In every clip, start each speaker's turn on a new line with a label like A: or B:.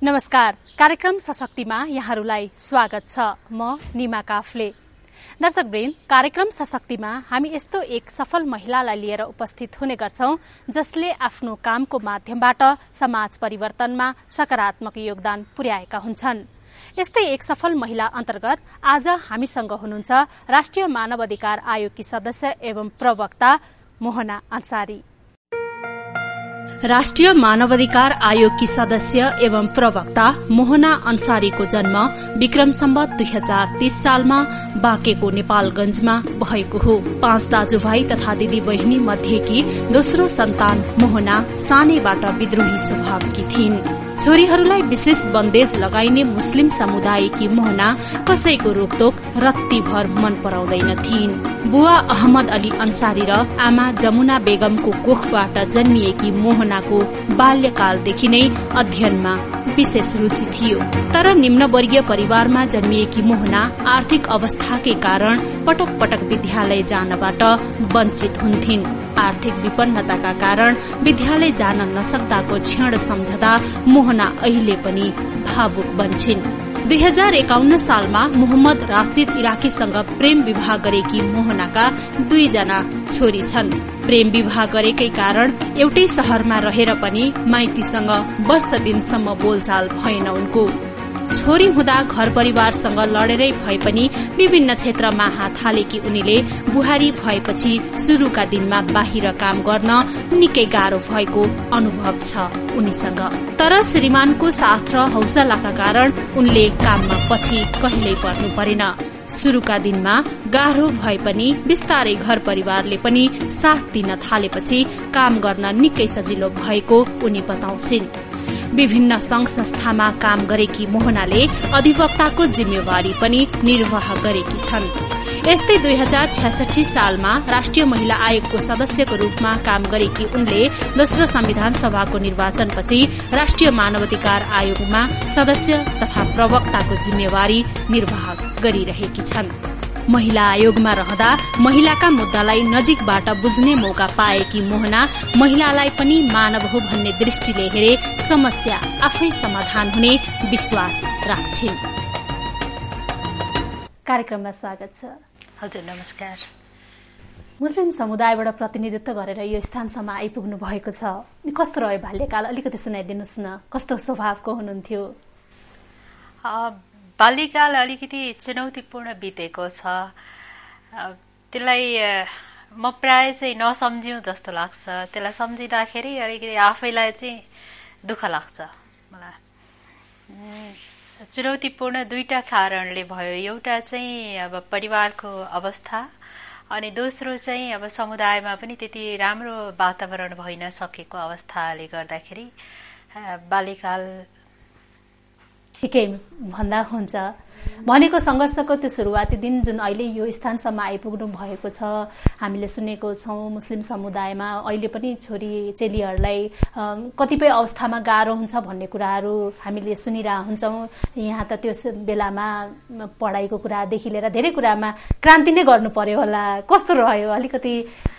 A: नमस्कार, कार्यक्रम सशक्तिमा यहाँहरूलाई स्वागत छ। म निमा काफले। दर्शकवृन्द, कार्यक्रम सशक्तिमा हामी यस्तो एक सफल महिलालाई लिएर उपस्थित हुने गर्छौं जसले आफ्नो कामको माध्यमबाट समाज परिवर्तनमा सकारात्मक योगदान पुर्याएका हुन्छन्। यस्तै एक सफल महिला अन्तर्गत आज हामीसँग हुनुहुन्छ राष्ट्रिय मानव अधिकार आयोगकी सदस्य एवं प्रवक्ता मोहना अन्सारी। राष्ट्रिय मानवाधिकार आयोगकी सदस्य एवं प्रवक्ता मोहना अन्सारीको जन्म विक्रम सम्वत 2030 सालमा बाँकेको नेपालगंजमा भएको हो। 5 दाजुभाइ तथा दिदी बहिनी मध्येकी दोस्रो सन्तान मोहना सानैबाट विद्रोही स्वभावकी थिइन्। छोरीहरूलाई विशेष बन्देज लगाइने मुस्लिम समुदायकी मोहना कसैको रोकतोक रत्तीभर मन पराउँदैन थिइन्। बुवा अहमद अली अन्सारी र आमा जमुना बेगमको कोखबाट जन्मिएकी मोहनाको बाल्यकालदेखि नै अध्ययनमा विशेष रुचि थियो। तर निम्नवर्गीय परिवारमा जन्मिएकी मोहना आर्थिक अवस्थाकै कारण पटक पटक विद्यालय जानबाट वञ्चित हुन्थिन्। आर्थिक विपन्नताका कारण विद्यालय जान नसक्दाको क्षण सम्झदा मोहना अहिले पनि भावुक बन्छिन्। 2051 सालमा मोहम्मद राशिद इराकीसँग प्रेम विवाह गरेकी मोहनाका 2 जना छोरी छन्। प्रेम विवाह गरेकै कारण एउटै शहरमा रहेर पनि माइतीसँग वर्ष दिनसम्म बोलचाल भएन उनको। छोरी हुँदा घर परिवारसँग लडेरै भए पनि विभिन्न क्षेत्रमा हात हालेकी उनीले बुहारी भएपछि शुरूका दिनमा बाहिर काम गर्न निकै गाह्रो भएको अनुभव छ उनीसँग। तर श्रीमानको साथ र हौसलाका कारण उनले काममा पछि कहिल्यै पर्नु परेन। शुरूका दिनमा गाह्रो भए पनि बिस्तारै घर परिवारले पनि साथ दिन थालेपछि काम गर्न निकै सजिलो भएको उनी बताउँछिन्। विभिन्न संघ संस्थामा काम गरेकी मोहनाले अधिवक्ताको जिम्मेवारी पनि निर्वाह गरेकी छन्। यस्तै 2066 सालमा राष्ट्रिय महिला आयोगको सदस्यको रूपमा काम गरेकी उनले दोस्रो संविधान सभाको निर्वाचनपछि राष्ट्रिय मानवाधिकार आयोगमा सदस्य तथा प्रवक्ताको जिम्मेवारी निर्वाह गरिरहेकी छन्। महिला आयोगमा रहँदा महिलाका मुद्दालाई नजिकबाट बुझ्ने मौका पाएकी मोहना महिलालाई पनि मानव हो भन्ने दृष्टिले हेरे समस्या आफै समाधान हुने विश्वास राख्छिन्। कार्यक्रममा स्वागत छ।
B: हजुर, नमस्कार।
A: मुस्लिम समुदायबाट प्रतिनिधित्व गरेर यो स्थानसम्म आइपुग्नु भएको छ। कस्तो रह्यो बाल्यकाल? अलिकति सुनाइदिनुहोस् न। कस्तो स्वभावको हुनुहुन्थ्यो?
B: बाल्यकाल अलिकति चुनौतीपूर्ण बितेको छ। त्यसलाई म प्राय चाहिँ नसम्झ्यौं जस्तो लाग्छ। त्यसलाई सम्झिँदाखेरि अलिकति आफैलाई चाहिँ दुःख लाग्छ मलाई। चुनौतीपूर्ण 2टा कारणले भयो। एउटा चाहिँ अब परिवारको अवस्था अनि दोस्रो चाहिँ अब समुदायमा पनि त्यति राम्रो वातावरण भइ नसकेको अवस्थाले गर्दाखेरि बाल्यकाल
A: ठिकै भन्दा हुन्छ। भनेको संघर्षको त्यो सुरुवाती दिन जुन अहिले यो स्थानसम्म आइपुग्नु भएको छ, हामीले सुनेको छौं मुस्लिम समुदायमा अहिले पनि छोरी चेलीहरूलाई कतिपय अवस्थामा गाह्रो हुन्छ भन्ने कुराहरू हामीले सुनिरह हुन्छौं। यहाँ त त्यो बेलामा पढाइको कुरादेखि लिएर धेरै कुरामा क्रान्ति नै गर्नु पर्यो होला। कस्तो रह्यो? अलिकति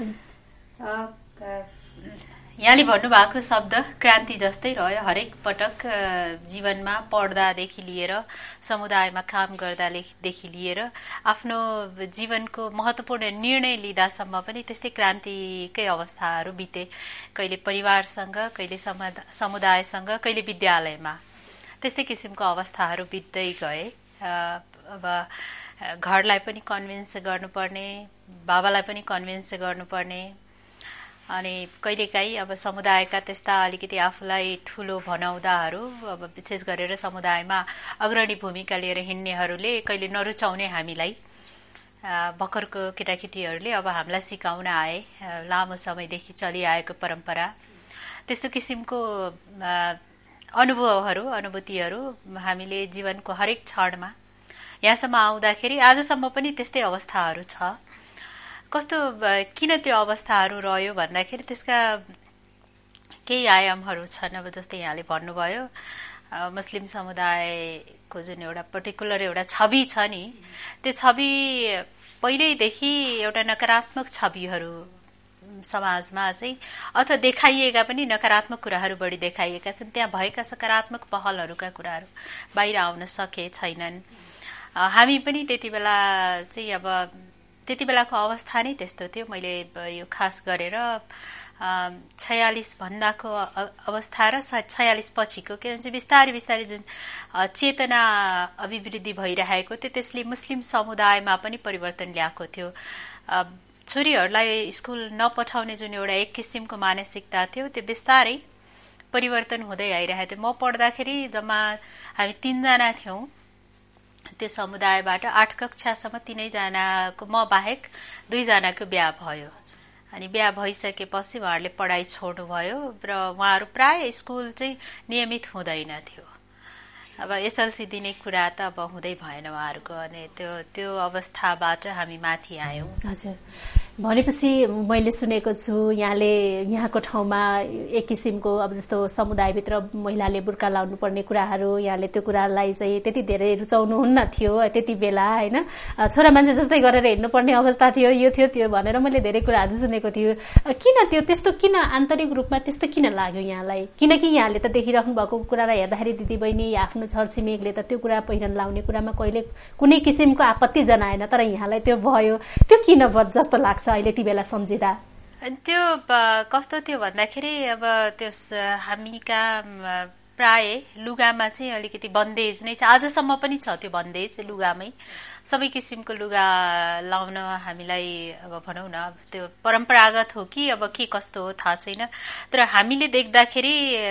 B: यहाँले भन्नुभएको शब्द क्रान्ति जस्तै रह्यो। हरेक पटक जीवनमा पढ्दादेखि लिएर समुदायमा काम गर्दादेखि लिएर आफ्नो जीवनको महत्वपूर्ण निर्णय लिँदासम्म पनि त्यस्तै क्रान्तिकै अवस्थाहरू बिते। कहिले परिवारसँग, कहिले समुदायसँग, कहिले विद्यालयमा त्यस्तै किसिमको अवस्थाहरू बित्दै गए। अब घरलाई पनि कन्भिन्स गर्नुपर्ने, बाबालाई पनि कन्भिन्स गर्नुपर्ने अनि कहिलेकाहीँ अब समुदायका त्यस्ता अलिकति आफूलाई ठूलो भनाउँदाहरू, अब विशेष गरेर समुदायमा अग्रणी भूमिका लिएर हिँड्नेहरूले कहिले नरुचाउने हामीलाई भर्खरको केटाकेटीहरूले अब हामीलाई सिकाउन आए। लामो समयदेखि चलिआएको परम्परा, त्यस्तो किसिमको अनुभूतिहरू हामीले जीवनको हरेक क्षणमा यहाँसम्म आउँदाखेरि आजसम्म पनि त्यस्तै अवस्थाहरू छ। कस्तो किन त्यो अवस्थाहरू रह्यो भन्दाखेरि त्यसका केही आयामहरू छन्। अब जस्तै यहाँले भन्नुभयो मुस्लिम समुदायको जुन एउटा पर्टिकुलर एउटा छवि छ नि, त्यो छवि पहिल्यैदेखि एउटा नकारात्मक छविहरू समाजमा चाहिँ अथवा देखाइएका पनि नकारात्मक कुराहरू बढी देखाइएका छन्, त्यहाँ भएका सकारात्मक पहलहरूका कुराहरू बाहिर आउन सके छैनन्। हामी पनि त्यति बेला चाहिँ अब त्यति बेलाको अवस्था नै त्यस्तो थियो। मैले यो खास गरेर 46 भन्दाको अवस्था र 46 पछिको के भन्छ बिस्तारै बिस्तारै जुन चेतना अभिवृद्धि भइरहेको थियो त्यसले मुस्लिम समुदायमा पनि परिवर्तन ल्याएको थियो। छोरीहरूलाई स्कुल नपठाउने जुन एउटा एक किसिमको मानसिकता थियो त्यो बिस्तारै परिवर्तन हुँदै आइरहेको थियो। म पढ्दाखेरि जम्मा हामी 3 जना थियौं त्यो समुदायबाट। 8 कक्षासम्म 3 जनाको म बाहेक 2 जनाको बिहा भयो। अनि बिहा भइसकेपछि उहाँहरूले पढाइ छोड्नुभयो र उहाँहरू प्राय स्कुल चाहिँ नियमित हुँदैन थियो। अब एसएलसी दिने कुरा त अब हुँदै भएन उहाँहरूको। अनि त्यो अवस्थाबाट हामी माथि आयौं।
A: हजुर, भनेपछि मैले सुनेको छु यहाँको ठाउँमा एक किसिमको अब जस्तो समुदायभित्र महिलाले बुर्का लाउनु पर्ने कुराहरू यहाँले त्यो कुरालाई चाहिँ त्यति धेरै रुचाउनुहुन्न थियो त्यति बेला, हैन? छोरा मान्छे जस्तै गरेर हिँड्नुपर्ने अवस्था थियो, यो थियो त्यो भनेर मैले धेरै कुराहरू सुनेको थियो। किन त्यो त्यस्तो किन आन्तरिक रूपमा त्यस्तो किन लाग्यो यहाँलाई? किनकि यहाँले त देखिराख्नु भएको कुरालाई हेर्दाखेरि दिदीबहिनी आफ्नो छरछिमेकले त त्यो कुरा पहिरन लाउने कुरामा कहिले कुनै किसिमको आपत्ति जनाएन, तर यहाँलाई त्यो भयो। त्यो किन जस्तो लाग्छ अहिले ती बेला सम्झिँदा?
B: त्यो कस्तो थियो भन्दाखेरि अब त्यो हामी कहाँ प्राय लुगामा चाहिँ अलिकति बन्देज नै छ, आजसम्म पनि छ त्यो बन्देज लुगामै। सबै किसिमको लुगा लाउन हामीलाई अब भनौँ न त्यो परम्परागत हो कि अब के कस्तो हो थाहा छैन, तर हामीले देख्दाखेरि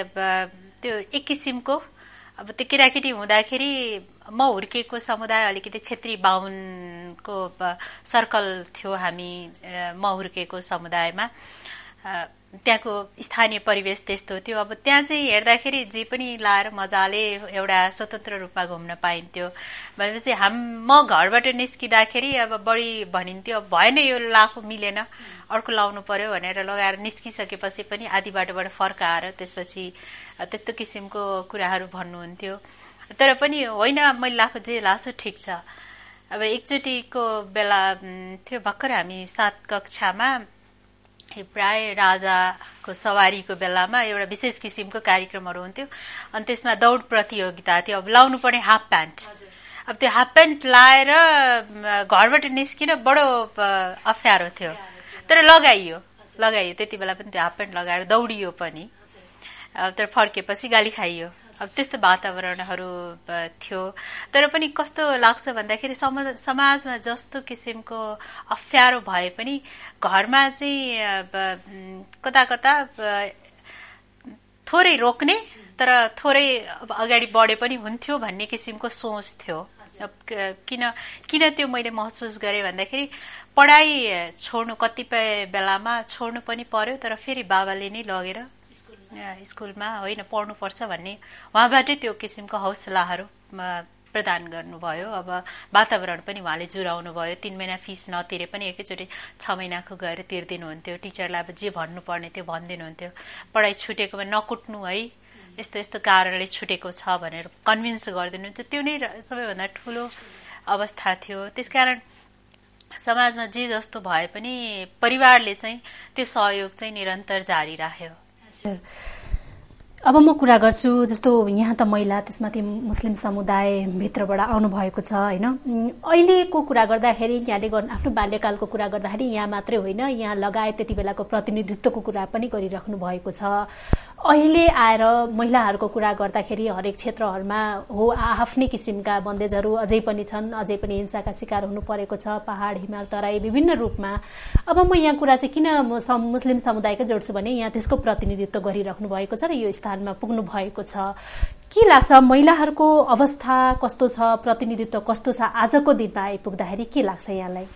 B: त्यो एक किसिमको अब त्यो केटाकेटी हुँदाखेरि म हुर्केको समुदाय अलिकति क्षेत्री बाहुनको सर्कल थियो। हामी म हुर्केको समुदायमा त्यहाँको स्थानीय परिवेश त्यस्तो थियो। अब त्यहाँ चाहिँ हेर्दाखेरि जे पनि लाएर मजाले एउटा स्वतन्त्र रूपमा घुम्न पाइन्थ्यो। भनेपछि म घरबाट निस्किँदाखेरि अब बढी भनिन्थ्यो भएन यो लाखो मिलेन अर्को लाउनु पर्यो भनेर लगाएर निस्किसकेपछि पनि आधी बाटोबाट फर्काएर त्यसपछि त्यस्तो किसिमको कुराहरू भन्नुहुन्थ्यो। तर पनि होइन मैले लाएको जे लाछु ठिक छ। अब एकचोटिको बेला थियो भर्खर हामी 7 कक्षामा प्राय राजाको सवारीको बेलामा एउटा विशेष किसिमको कार्यक्रमहरू हुन्थ्यो अनि त्यसमा दौड प्रतियोगिता थियो। अब लाउनु पर्ने हाफ प्यान्ट, अब त्यो हाफ प्यान्ट लाएर घरबाट निस्किन बडो अप्ठ्यारो थियो, तर लगाइयो त्यति बेला पनि त्यो हाफ प्यान्ट लगाएर दौडियो पनि। तर फर्केपछि गाली खाइयो। अब त्यस्तो वातावरणहरू थियो। तर पनि कस्तो लाग्छ भन्दाखेरि समाजमा जस्तो किसिमको अप्ठ्यारो भए पनि घरमा चाहिँ कता कता थोरै रोक्ने तर थोरै अगाडि बढे पनि हुन्थ्यो भन्ने किसिमको सोच थियो। किन त्यो मैले महसुस गरेँ भन्दाखेरि पढाइ छोड्नु कतिपय बेलामा छोड्नु पनि पर्यो, तर फेरि बाबाले नै लगेर स्कुलमा होइन पढ्नुपर्छ भन्ने उहाँबाटै त्यो किसिमको हौसलाहरू प्रदान गर्नुभयो। अब वातावरण पनि उहाँले जुराउनु भयो। 3 महिना फिस नतिरे पनि एकैचोटि 6 महिनाको गएर तिर्दिनुहुन्थ्यो। टिचरलाई अब जे भन्नुपर्ने त्यो भनिदिनुहुन्थ्यो। पढाइ छुटेकोमा नकुट्नु है, यस्तो यस्तो कारणले छुटेको छ भनेर कन्भिन्स गरिदिनुहुन्थ्यो। त्यो नै सबैभन्दा ठुलो अवस्था थियो। त्यसकारण समाजमा जे जस्तो भए पनि परिवारले चाहिँ त्यो सहयोग चाहिँ निरन्तर जारी राख्यो।
A: अब म कुरा गर्छु जस्तो यहाँ त महिला त्यसमाथि मुस्लिम समुदायभित्रबाट आउनु भएको छ, होइन? अहिलेको कुरा गर्दाखेरि यहाँले आफ्नो बाल्यकालको कुरा गर्दाखेरि यहाँ मात्रै होइन यहाँ लगायत त्यति बेलाको प्रतिनिधित्वको कुरा पनि गरिराख्नु भएको छ। अहिले आएर महिलाहरूको कुरा गर्दाखेरि हरेक क्षेत्रहरूमा हो आफ्नै किसिमका बन्देजहरू अझै पनि छन्, अझै पनि हिंसाका शिकार हुनु परेको छ, पहाड हिमाल तराई विभिन्न रूपमा। अब म यहाँ कुरा चाहिँ किन मुस्लिम समुदायकै जोड्छु भने यहाँ त्यसको प्रतिनिधित्व गरिराख्नु भएको छ र यो स्थानमा पुग्नु भएको छ। के लाग्छ महिलाहरूको अवस्था कस्तो छ, प्रतिनिधित्व कस्तो छ आजको दिनमा आइपुग्दाखेरि के लाग्छ यहाँलाई?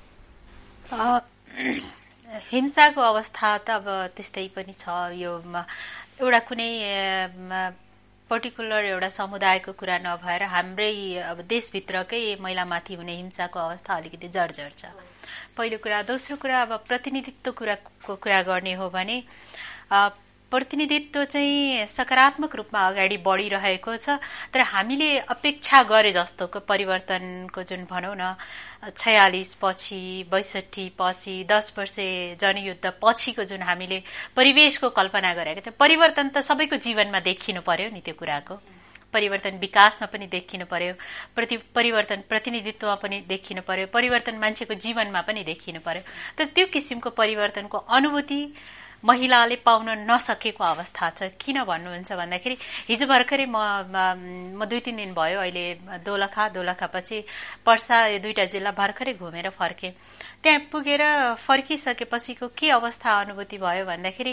B: हिंसाको अवस्था त अब त्यस्तै पनि छ। यो एउटा कुनै पर्टिकुलर एउटा समुदायको कुरा नभएर हाम्रै अब देशभित्रकै महिलामाथि हुने हिंसाको अवस्था अलिकति जर्जर छ, पहिलो कुरा। दोस्रो कुरा अब प्रतिनिधित्व कुराको कुरा गर्ने हो भने प्रतिनिधित्व चाहिँ सकारात्मक रूपमा अगाडि बढिरहेको छ। तर हामीले अपेक्षा गरे जस्तोको परिवर्तनको जुन भनौँ न 46 पछि 62 पछि 10 वर्ष जनयुद्ध पछिको जुन हामीले परिवेशको कल्पना गरेका थियौँ, परिवर्तन त सबैको जीवनमा देखिनु पर्यो नि। त्यो कुराको परिवर्तन विकासमा पनि देखिनु पर्यो, परिवर्तन प्रतिनिधित्वमा पनि देखिनु पर्यो, परिवर्तन मान्छेको जीवनमा पनि देखिनु पर्यो। तर त्यो किसिमको परिवर्तनको अनुभूति महिलाले पाउन नसकेको अवस्था छ। किन भन्नुहुन्छ भन्दाखेरि हिजो भर्खरै म 2-3 दिन भयो अहिले दोलखा पछि पर्सा, यो 2टा जिल्ला भर्खरै घुमेर फर्केँ। त्यहाँ पुगेर फर्किसकेपछिको के अवस्था अनुभूति भयो भन्दाखेरि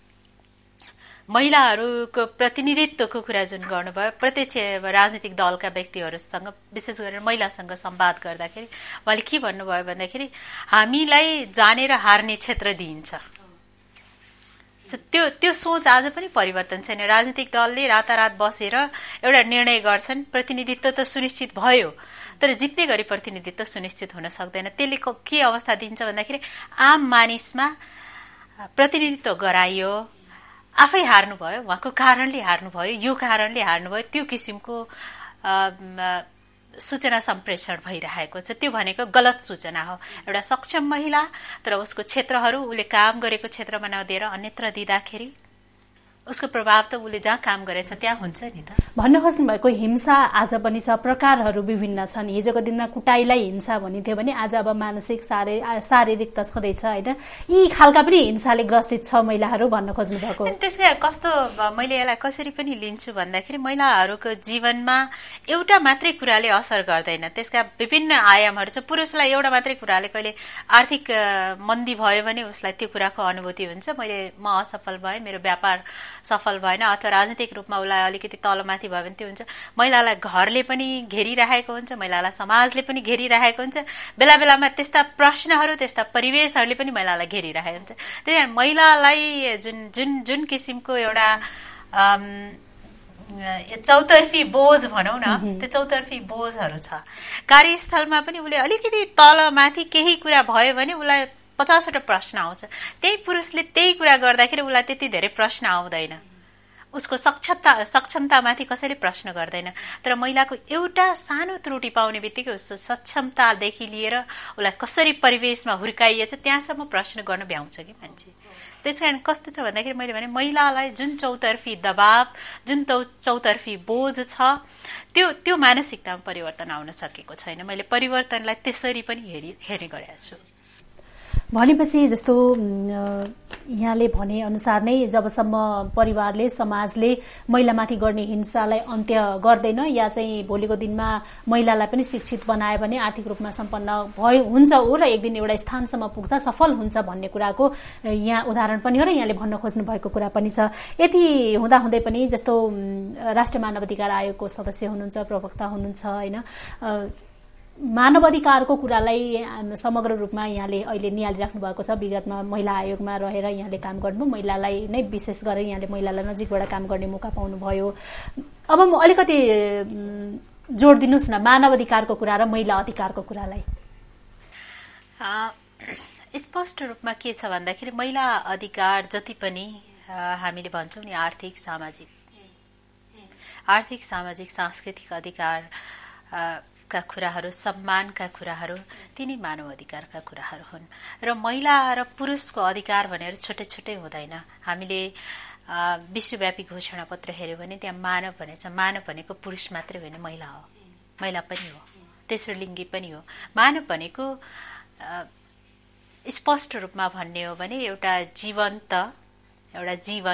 B: महिलाहरूको प्रतिनिधित्वको कुरा जुन गर्नुभयो, प्रत्यक्ष राजनीतिक दलका व्यक्तिहरूसँग विशेष गरेर महिलासँग संवाद गर्दाखेरि उहाँले के भन्नुभयो भन्दाखेरि हामीलाई जानेर हार्ने क्षेत्र दिइन्छ। त्यो सोच आज पनि परिवर्तन छैन। राजनीतिक दलले रातारात बसेर एउटा निर्णय गर्छन्, प्रतिनिधित्व त सुनिश्चित भयो तर जित्ने गरी प्रतिनिधित्व सुनिश्चित हुन सक्दैन। त्यसले के अवस्था दिन्छ भन्दाखेरि आम मानिसमा प्रतिनिधित्व गराइयो, आफै हार्नुभयो, उहाँको कारणले हार्नुभयो, यो कारणले हार्नुभयो, त्यो किसिमको सूचना सम्प्रेषण भइरहेको छ। त्यो भनेको गलत सूचना हो। एउटा सक्षम महिला तर उसको क्षेत्रहरू उसले काम गरेको क्षेत्रमा नदिएर अन्यत्र दिँदाखेरि उसको प्रभाव त उसले जहाँ काम गरेछ त्यहाँ हुन्छ नि त।
A: भन्न खोज्नु भएको हिंसा आज पनि छ, प्रकारहरू विभिन्न छन्। हिजोको दिनमा कुटाइलाई हिंसा भनिन्थ्यो भने आज अब मानसिक शारीरिक त छँदैछ होइन। यी खालका पनि हिंसाले ग्रसित छ महिलाहरू भन्न खोज्नु भएको।
B: त्यसका कस्तो मैले यसलाई कसरी पनि लिन्छु भन्दाखेरि महिलाहरूको जीवनमा एउटा मात्रै कुराले असर गर्दैन, त्यसका विभिन्न आयामहरू छ। पुरुषलाई एउटा मात्रै कुराले कहिले आर्थिक मन्दी भयो भने उसलाई त्यो कुराको अनुभूति हुन्छ, म असफल भएँ, मेरो व्यापार सफल भएन, अथवा राजनीतिक रूपमा उसलाई अलिकति तलमाथि भयो भने त्यो हुन्छ। महिलालाई घरले पनि घेरिरहेको हुन्छ, महिलालाई समाजले पनि घेरिरहेको हुन्छ, बेला बेलामा त्यस्ता प्रश्नहरू त्यस्ता परिवेशहरूले पनि महिलालाई घेरिरहेको हुन्छ। त्यही कारण महिलालाई जुन किसिमको एउटा चौतर्फी बोझ भनौँ न, त्यो चौतर्फी बोझहरू छ। कार्यस्थलमा पनि उसले अलिकति तलमाथि केही कुरा भयो भने उसलाई 50वटा प्रश्न आउँछ। त्यही पुरुषले त्यही कुरा गर्दाखेरि उसलाई त्यति धेरै प्रश्न आउँदैन, उसको सक्षमतामाथि कसैले प्रश्न गर्दैन। तर महिलाको एउटा सानो त्रुटि पाउने बित्तिकै उसको सक्षमतादेखि लिएर उसलाई कसरी परिवेशमा हुर्काइएछ त्यहाँसम्म प्रश्न गर्न भ्याउँछ कि मान्छे। त्यसकारण कस्तो छ भन्दाखेरि मैले भने महिलालाई जुन चौतर्फी दबाव, जुन चौतर्फी बोझ छ त्यो मानसिकतामा परिवर्तन आउन सकेको छैन। मैले परिवर्तनलाई त्यसरी पनि हेर्ने गरेको छु।
A: भनेपछि जस्तो यहाँले भने अनुसार नै जबसम्म परिवारले समाजले महिलामाथि गर्ने हिंसालाई अन्त्य गर्दैन या चाहिँ भोलिको दिनमा महिलालाई पनि शिक्षित बनायो भने आर्थिक रूपमा सम्पन्न हुन्छ हो र एक दिन एउटा स्थानसम्म पुग्छ, सफल हुन्छ भन्ने कुराको यहाँ उदाहरण पनि हो र यहाँले भन्न खोज्नु भएको कुरा पनि छ। यति हुँदाहुँदै पनि जस्तो राष्ट्रिय मानव अधिकार आयोगको सदस्य हुनुहुन्छ, प्रवक्ता हुनुहुन्छ होइन, मानव अधिकारको कुरालाई समग्र रूपमा यहाँले अहिले निहालिराख्नु भएको छ। विगतमा महिला आयोगमा रहेर यहाँले काम गर्नु, महिलालाई नै विशेष गरेर यहाँले महिलालाई नजिकबाट काम गर्ने मौका पाउनुभयो। अब म अलिकति जोड दिनुहोस् न मानव अधिकारको कुरा र महिला अधिकारको कुरालाई।
B: स्पष्ट रूपमा के छ भन्दाखेरि महिला अधिकार जति पनि हामीले भन्छौँ नि आर्थिक सामाजिक सांस्कृतिक अधिकार का कुराहरू, सम्मानका कुराहरू, तिनी मानव अधिकारका कुराहरू हुन्। र महिला र पुरुषको अधिकार भनेर छुट्टै छुट्टै हुँदैन। हामीले विश्वव्यापी घोषणा पत्र हेर्यो भने त्यहाँ मानव भनेछ, मानव भनेको पुरुष मात्रै होइन, महिला हो, महिला पनि हो, तेस्रो लिङ्गी पनि हो। मानव भनेको स्पष्ट रूपमा भन्ने हो भने एउटा जीवन्त, एउटा जीवन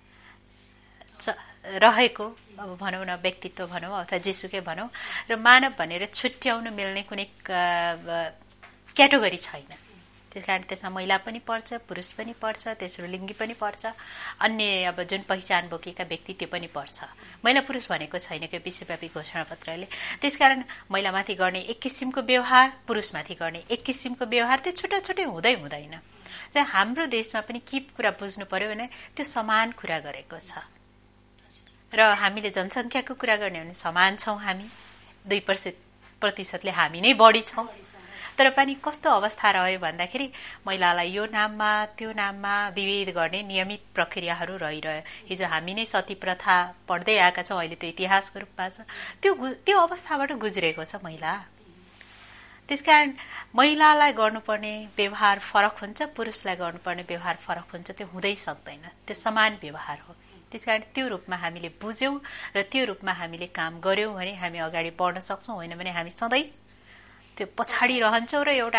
B: रहेको, अब भनौँ न व्यक्तित्व भनौँ अथवा जेसुकै भनौँ, र मानव भनेर छुट्याउन मिल्ने कुनै क्याटेगोरी छैन। त्यसकारण त्यसमा महिला पनि पर्छ, पुरुष पनि पर्छ, तेस्रो लिङ्गी पनि पर्छ, अन्य अब जुन पहिचान बोकेका व्यक्ति त्यो पनि पर्छ। महिला पुरुष भनेको छैन कि विश्वव्यापी घोषणापत्रले। त्यसकारण महिलामाथि गर्ने एक किसिमको व्यवहार, पुरुषमाथि गर्ने एक किसिमको व्यवहार, त्यो छुट्टा छुट्टै हुँदैन। हाम्रो देशमा पनि के कुरा बुझ्नु पर्यो भने त्यो समान कुरा गरेको छ। र हामीले जनसङ्ख्याको कुरा गर्ने भने समान छौँ, हामी 2% हामी नै बढी छौँ। तर पनि कस्तो अवस्था रह्यो भन्दाखेरि महिलालाई यो नाममा त्यो नाममा विभेद गर्ने नियमित प्रक्रियाहरू रहिरह्यो। हिजो हामी नै सती प्रथा पढ्दै आएका छौँ, अहिले त्यो इतिहासको रूपमा छ। त्यो अवस्थाबाट गुज्रेको छ महिला। त्यसकारण महिलालाई गर्नुपर्ने व्यवहार फरक हुन्छ, पुरुषलाई गर्नुपर्ने व्यवहार फरक हुन्छ, त्यो हुँदै सक्दैन। त्यो समान व्यवहार हो। त्यसकारण त्यो रूपमा हामीले बुझ्यौं र त्यो रूपमा हामीले काम गर्यौं भने हामी अगाडि बढ्न सक्छौं, होइन भने हामी सधैँ त्यो पछाडि रहन्छौं र एउटा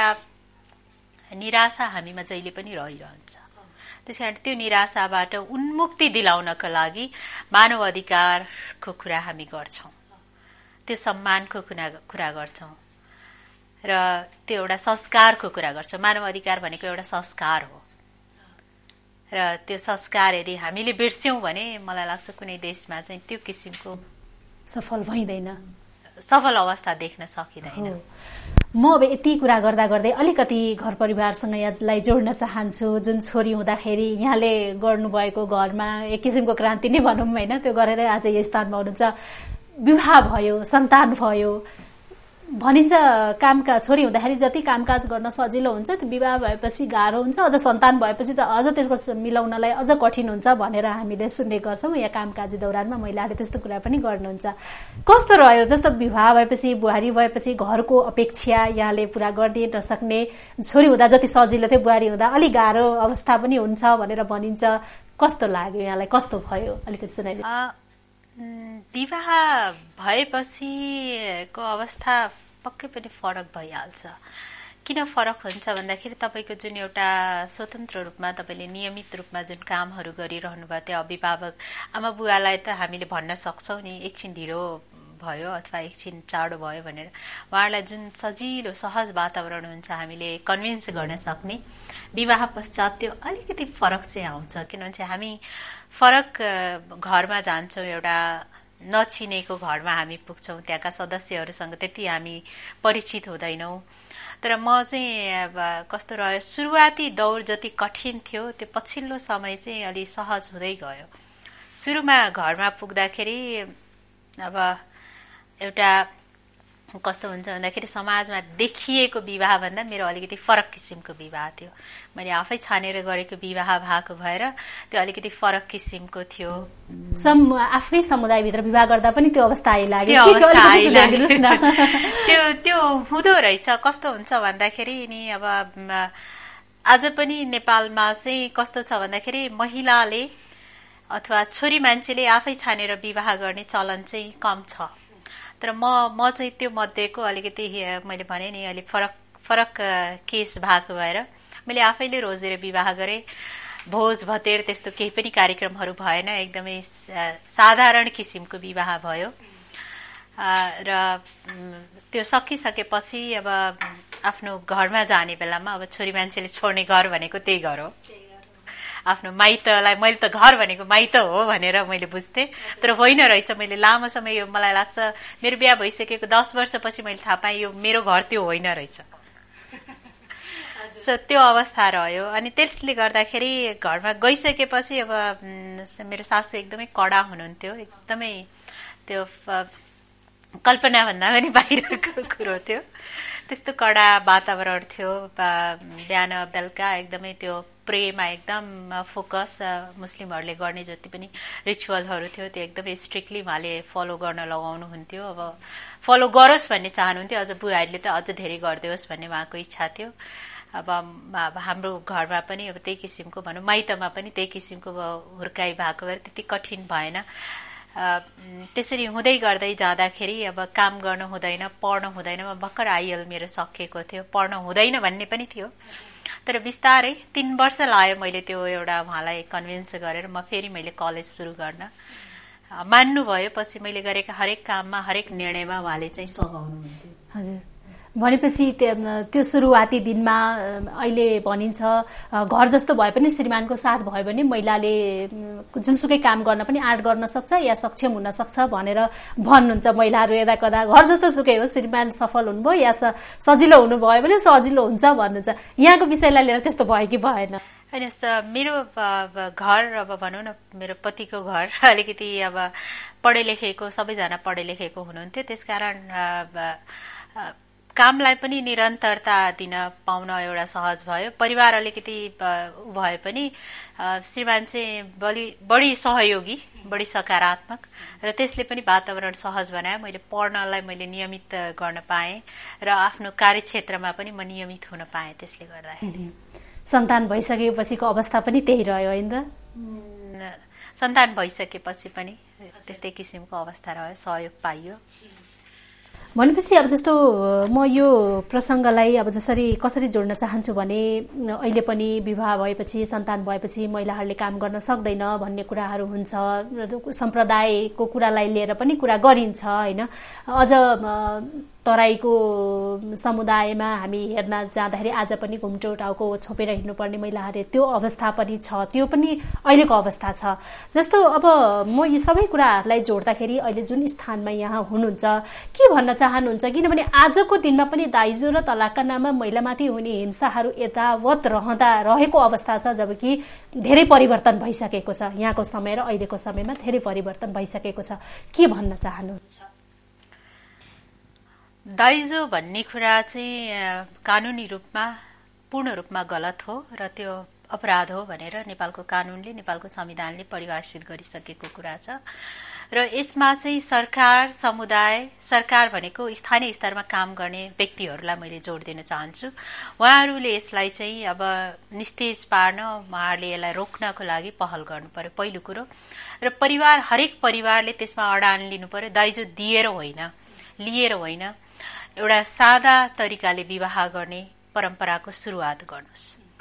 B: निराशा हामीमा जहिले पनि रहिरहन्छ। त्यसकारण त्यो निराशाबाट उन्मुक्ति दिलाउनका लागि मानव अधिकारको कुरा हामी गर्छौं, त्यो सम्मानको कुरा गर्छौं र त्यो एउटा संस्कारको कुरा गर्छौं। मानव अधिकार भनेको एउटा संस्कार हो र त्यो संस्कार यदि हामीले बिर्स्यौं भने मलाई लाग्छ कुनै देशमा चाहिँ त्यो किसिमको
A: सफल भइदैन,
B: सफल अवस्था देख्न सकिँदैन।
A: म अब यति कुरा गर्दा गर्दै अलिकति घर परिवारसँग यसलाई जोड्न चाहन्छु। जुन छोरी हुँदाखेरि यहाँले गर्नुभएको घरमा एक किसिमको क्रान्ति नै भनौँ होइन, त्यो गरेर आज यो स्थानमा हुनुहुन्छ। विवाह भयो, सन्तान भयो, भनिन्छ कामका छोरी हुँदाखेरि जति कामकाज गर्न सजिलो हुन्छ त्यो विवाह भएपछि गाह्रो हुन्छ, अझ सन्तान भएपछि त अझ त्यसको मिलाउनलाई अझ कठिन हुन्छ भनेर हामीले सुन्ने गर्छौँ। यहाँ कामकाजी दौरानमा महिलाहरूले त्यस्तो कुरा पनि गर्नुहुन्छ। कस्तो रह्यो? जस्तो विवाह भएपछि, बुहारी भएपछि घरको अपेक्षा यहाँले पूरा गरिदिए नसक्ने, छोरी हुँदा जति सजिलो थियो बुहारी हुँदा अलिक गाह्रो अवस्था पनि हुन्छ भनेर भनिन्छ। कस्तो लाग्यो यहाँलाई? कस्तो भयो अलिकति सुनाइदिनु।
B: विवाह भएपछिको अवस्था पक्कै पनि फरक भइहाल्छ। किन फरक हुन्छ भन्दाखेरि तपाईँको जुन एउटा स्वतन्त्र रूपमा तपाईँले नियमित रूपमा जुन कामहरू गरिरहनु भयो त्यो अभिभावक आमा बुवालाई त हामीले भन्न सक्छौँ नि एकछिन ढिलो भयो अथवा एकछिन चाँडो भयो भनेर, उहाँहरूलाई जुन सजिलो सहज वातावरण हुन्छ हामीले कन्भिन्स गर्न सक्ने, विवाह पश्चात त्यो अलिकति फरक चाहिँ आउँछ। किनभने हामी फरक घरमा जान्छौँ, एउटा नचिनेको घरमा हामी पुग्छौँ, त्यहाँका सदस्यहरूसँग त्यति हामी परिचित हुँदैनौँ। तर म चाहिँ अब कस्तो रह्यो, सुरुवाती दौर जति कठिन थियो त्यो पछिल्लो समय चाहिँ अलि सहज हुँदै गयो। सुरुमा घरमा पुग्दाखेरि अब एउटा कस्तो हुन्छ भन्दाखेरि समाजमा देखिएको विवाह भन्दा मेरो अलिकति फरक किसिमको विवाह थियो। मैले आफै छानेर गरेको विवाह भएको भएर त्यो अलिकति फरक किसिमको थियो।
A: आफ्नै समुदायभित्र विवाह गर्दा पनि त्यो अवस्था आइलाग्यो।
B: त्यो हुँदो रहेछ। कस्तो हुन्छ भन्दाखेरि नि अब आज पनि नेपालमा चाहिँ कस्तो छ भन्दाखेरि महिलाले अथवा छोरी मान्छेले आफै छानेर विवाह गर्ने चलन चाहिँ कम छ। तर म चाहिँ त्यो मध्येको अलिकति मैले भने नि अलिक फरक केस भएको भएर मैले आफैले रोजेर विवाह गरेँ। भोज भतेर त्यस्तो केही पनि कार्यक्रमहरू भएन, एकदमै साधारण किसिमको विवाह भयो। र त्यो सकिसकेपछि अब आफ्नो घरमा जाने बेलामा अब छोरी मान्छेले छोड्ने घर भनेको त्यही घर हो। आफ्नो माइतलाई मैले त घर भनेको माइत हो भनेर मैले बुझ्थेँ, तर होइन रहेछ। मैले लामो समय यो मलाई लाग्छ मेरो बिहा भइसकेको 10 वर्षपछि मैले थाहा पाएँ यो मेरो घर त्यो होइन रहेछ। त्यो अवस्था रह्यो। अनि त्यसले गर्दाखेरि घरमा गइसकेपछि अब मेरो सासू एकदमै कडा हुनुहुन्थ्यो, एकदमै त्यो कल्पना भन्दा पनि बाहिरको कुरो थियो। त्यस्तो कडा वातावरण थियो। बिहान बेलुका एकदमै त्यो प्रेमा एकदम फोकस, मुस्लिमहरूले गर्ने जति पनि रिचुअलहरू थियो त्यो एकदमै स्ट्रिक्टली उहाँले फलो गर्न लगाउनुहुन्थ्यो। अब फलो गरोस् भन्ने चाहनुहुन्थ्यो, अझ बुहारीले त अझ धेरै गरिदियोस् भन्ने उहाँको इच्छा थियो। अब हाम्रो घरमा पनि अब त्यही किसिमको भनौँ, माइतमा पनि त्यही किसिमको हुर्काई भएको भएर त्यति कठिन भएन। त्यसरी हुँदै गर्दै जाँदाखेरि अब काम गर्न हुँदैन, पढ्न हुँदैन। म भर्खर आइएल मेरो सकिएको थियो, पढ्न हुँदैन भन्ने पनि थियो। तर बिस्तारै 3 वर्ष लाग्यो मैले त्यो एउटा उहाँलाई कन्भिन्स गरेर मैले कलेज सुरु गर्न मान्नुभयो। पछि मैले गरेका हरेक काममा हरेक निर्णयमा उहाँले चाहिँ सघाउनुहुन्थ्यो।
A: हजुर, भनेपछि त्यो सुरुवाती दिनमा अहिले भनिन्छ घर जस्तो भए पनि श्रीमानको साथ भयो भने महिलाले जुनसुकै काम गर्न पनि आँट गर्न सक्छ या सक्षम हुन सक्छ भनेर भन्नुहुन्छ महिलाहरू। यता कदा घर जस्तो सुकै हो, श्रीमान सफल हुनुभयो या सजिलो हुनुभयो भने सजिलो हुन्छ भन्नुहुन्छ। यहाँको विषयलाई लिएर त्यस्तो भयो कि भएन?
B: होइन, मेरो घर अब भनौँ न मेरो पतिको घर अलिकति अब पढे लेखेको सबैजना पढे लेखेको हुनुहुन्थ्यो। त्यसकारण कामलाई पनि निरन्तरता दिन पाउन एउटा सहज भयो। परिवार अलिकति भए पनि श्रीमान चाहिँ बढी सहयोगी, बढी सकारात्मक र त्यसले पनि वातावरण सहज बनायो। मैले पढ्नलाई मैले नियमित गर्न पाएँ र आफ्नो कार्यक्षेत्रमा पनि म नियमित हुन पाएँ। त्यसले गर्दाखेरि
A: सन्तान भइसकेपछिको अवस्था पनि त्यही रह्यो हैन त?
B: सन्तान भइसकेपछि पनि त्यस्तै किसिमको अवस्था रह्यो, सहयोग पाइयो।
A: भनेपछि अब जस्तो म यो प्रसंगलाई अब कसरी जोड्न चाहन्छु भने अहिले पनि विवाह भएपछि, सन्तान भएपछि महिलाहरूले काम गर्न सक्दैन भन्ने कुराहरू हुन्छ, सम्प्रदायको कुरालाई लिएर पनि कुरा गरिन्छ हैन। अझ तराईको समुदायमा हामी हेर्न जाँदाखेरि आज पनि घुम्टो टाउको छोपेर हिँड्नुपर्ने महिलाहरू त्यो अवस्था पनि छ, त्यो पनि अहिलेको अवस्था छ। जस्तो अब म यी सबै कुराहरूलाई जोड्दाखेरि अहिले जुन स्थानमा यहाँ हुनुहुन्छ के भन्न चाहनुहुन्छ? किनभने आजको दिनमा पनि दाइजो र तलाकका नाममा महिलामाथि हुने हिंसाहरू यथावत रहेको अवस्था छ, जबकि धेरै परिवर्तन भइसकेको छ। यहाँको समय र अहिलेको समयमा धेरै परिवर्तन भइसकेको छ। के भन्न चाहनुहुन्छ?
B: दाइजो भन्ने कुरा चाहिँ कानूनी रूपमा पूर्ण रूपमा गलत हो र त्यो अपराध हो भनेर नेपालको कानूनले, नेपालको संविधानले परिभाषित गरिसकेको कुरा छ। र यसमा चाहिँ सरकार, समुदाय, सरकार भनेको स्थानीय स्तरमा काम गर्ने व्यक्तिहरूलाई मैले जोड दिन चाहन्छु। उहाँहरूले यसलाई चाहिँ अब निस्तेज पार्न, उहाँहरूले यसलाई रोक्नको लागि पहल गर्नु पर्यो पहिलो कुरो। र हरेक परिवारले त्यसमा अडान लिनु पर्यो। दाइजो दिएर होइन, लिएर होइन, एउटा सादा तरिकाले विवाह गर्ने परम्पराको सुरुवात गर्नुहोस्।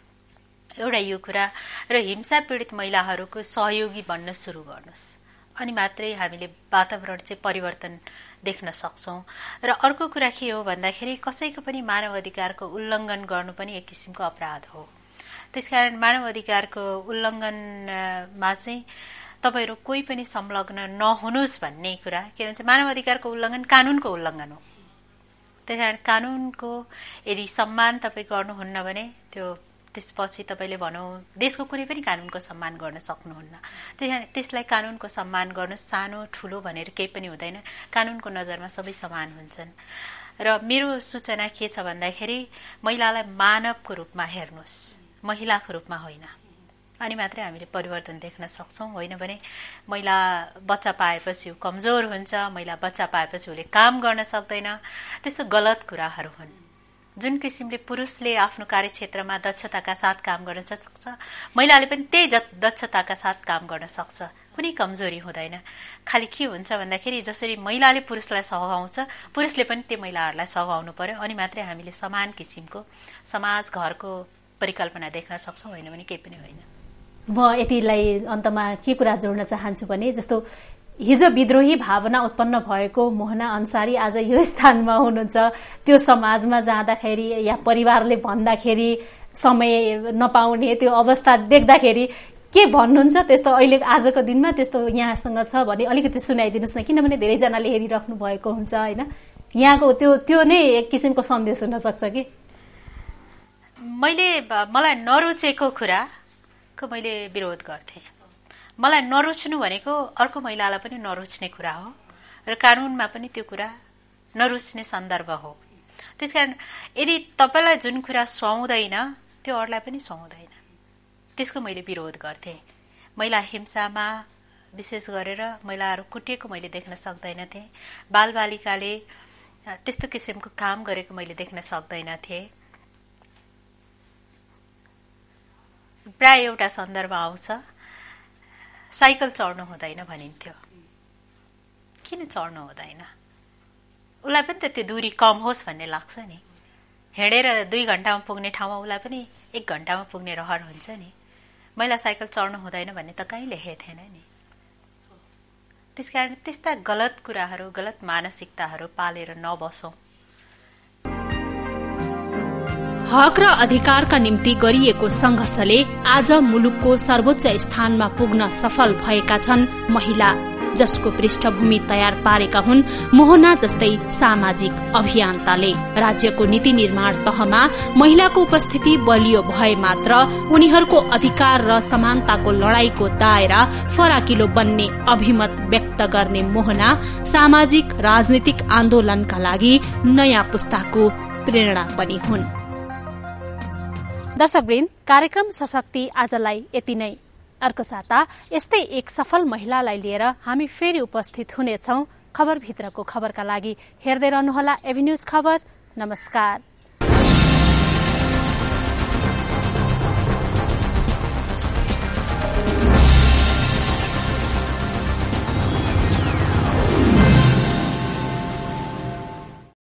B: एउटा यो कुरा। र हिंसा पीडित महिलाहरूको सहयोगी बन्न सुरु गर्नुहोस्, अनि मात्रै हामीले वातावरण चाहिँ परिवर्तन देख्न सक्छौं। र अर्को कुरा के हो भन्दाखेरि कसैको पनि मानव अधिकारको उल्लङ्घन गर्नु पनि एक किसिमको अपराध हो। त्यसकारण मानव अधिकारको उल्लङ्घनमा चाहिँ तपाईहरु कोही पनि संलग्न नहुनुस् भन्ने कुरा। किनभने मानव अधिकारको उल्लङ्घन कानूनको उल्लङ्घन हो। त्यसकारण कानूनको यदि सम्मान तपाई गर्नुहुन्न भने त्यसपछि तपाईले भनौं देशको कुनै पनि कानूनको सम्मान गर्न सक्नुहुन्न। त्यसलाई कानूनको सम्मान गर्नु सानो ठूलो भनेर केही पनि हुँदैन। कानूनको नजरमा सबै समान हुन्छन्। र मेरो सूचना के छ भन्दाखेरि महिलालाई मानवको रूपमा हेर्नुस्, महिलाको रूपमा होइन, अनि मात्रै हामीले परिवर्तन देख्न सक्छौं। होइन भने महिला बच्चा पाएपछि कमजोर हुन्छ, महिला बच्चा पाएपछि उसले काम गर्न सक्दैन, त्यस्तो गलत कुराहरू हुन्। जुन किसिमले पुरुषले आफ्नो कार्यक्षेत्रमा दक्षताका साथ काम गर्न सक्छ, महिलाले पनि त्यही दक्षताका साथ काम गर्न सक्छ। कुनै कमजोरी हुँदैन। खाली के हुन्छ भन्दाखेरि जसरी महिलाले पुरुषलाई सघाउँछ, पुरुषले पनि त्यो महिलाहरूलाई सघाउनु पर्यो, अनि मात्रै हामीले समान किसिमको समाज, घरको परिकल्पना देख्न सक्छौं। होइन भने केही पनि होइन।
A: म यतिलाई अन्तमा के कुरा जोड्न चाहन्छु भने जस्तो हिजो विद्रोही भावना उत्पन्न भएको मोहना अन्सारी आज यो स्थानमा हुनुहुन्छ। त्यो समाजमा जाँदाखेरि या परिवारले भन्दाखेरि समय नपाउने त्यो अवस्था देख्दाखेरि के भन्नुहुन्छ? त्यस्तो अहिले आजको दिनमा त्यस्तो यहाँसँग छ भने अलिकति सुनाइदिनुस् न, किनभने धेरै जनाले हेरिराख्नु भएको हुन्छ हैन। यहाँको त्यो नै एक किसिमको सन्देश हुन सक्छ कि
B: मलाई नरुचेको कुरा मैले विरोध गर्थे। मलाई नरुच्नु भनेको अर्को महिलालाई पनि नरुच्ने कुरा हो र कानूनमा पनि त्यो कुरा नरुच्ने सन्दर्भ हो। त्यसकारण यदि तपाईलाई जुन कुरा सुहाउँदैन त्यो अरूलाई पनि सुहाउँदैन, त्यसको मैले विरोध गर्थे। महिला हिंसामा विशेष गरेर महिलाहरू कुटिएको मैले देख्न सक्दैनथे। बालबालिकाले त्यस्तो किसिमको काम गरेको मैले देख्न सक्दैनथे। प्राय एउटा सन्दर्भ आउँछ, साइकल चढ्नु हुँदैन भनिन्थ्यो। किन चढ्नु हुँदैन? उसलाई पनि त त्यो दूरी कम होस् भन्ने लाग्छ नि। हिँडेर 2 घण्टामा पुग्ने ठाउँमा उसलाई पनि 1 घण्टामा पुग्ने रहर हुन्छ नि। महिला साइकल चढ्नु हुँदैन भन्ने त कहीँ लेखेको थिएन नि। त्यसकारण त्यस्ता गलत कुराहरू, गलत मानसिकताहरू पालेर नबसौं।
A: हक र अधिकारका निम्ति गरिएको संघर्षले आज मुलुकको सर्वोच्च स्थानमा पुग्न सफल भएका छन् महिला, जसको पृष्ठभूमि तयार पारेका हुन् मोहना जस्तै सामाजिक अभियन्ताले। राज्यको नीति निर्माण तहमा महिलाको उपस्थिति बलियो भए मात्र उनीहरूको अधिकार र समानताको लड़ाईको दायरा फराकिलो बन्ने अभिमत व्यक्त गर्ने मोहना सामाजिक राजनीतिक आन्दोलनका लागि नयाँ पुस्ताको प्रेरणा पनि हुन्। दर्शकवृन्द, कार्यक्रम सशक्ति आजलाई यति नै। अर्को साता यस्तै एक सफल महिलालाई लिएर हामी फेरि उपस्थित हुनेछौं। खबर भित्रको खबरका लागि हेर्दै रहनुहोला एभिन्यूज खबर। नमस्कार।